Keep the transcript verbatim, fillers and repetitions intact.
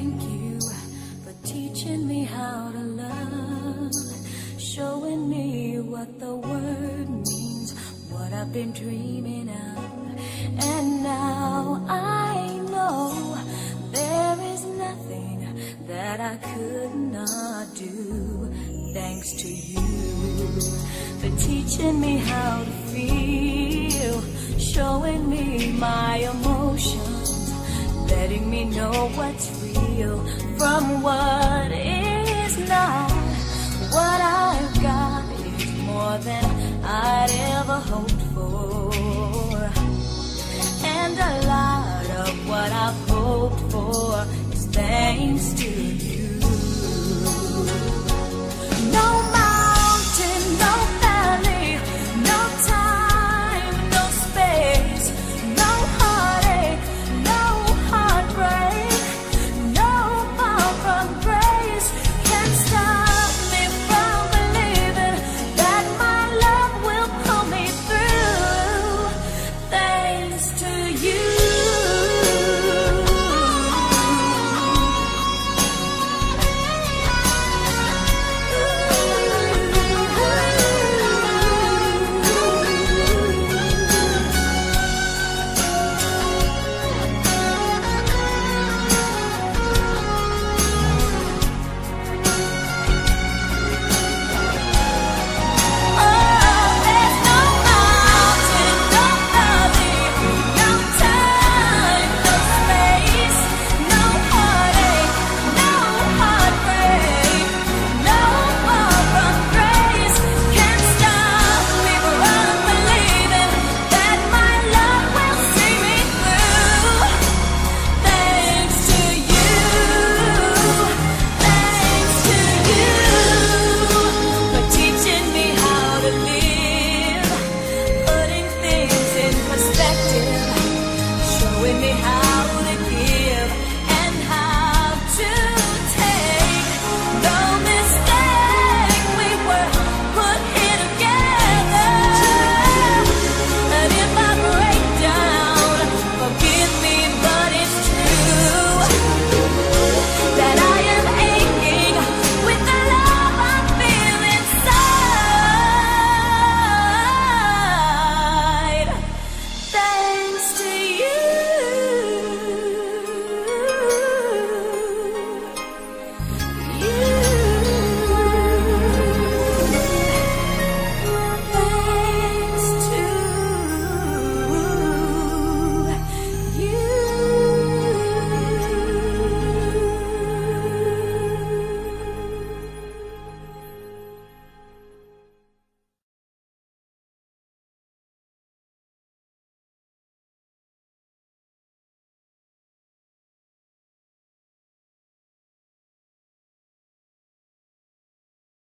thank you for teaching me how to love, showing me what the word means, what I've been dreaming of. And now I know there is nothing that I could not do, thanks to you for teaching me how to feel, showing me my emotions, letting me know what's real from what is not. What I've got is more than I'd ever hoped for, and a lot of what I've hoped for is thanks to you.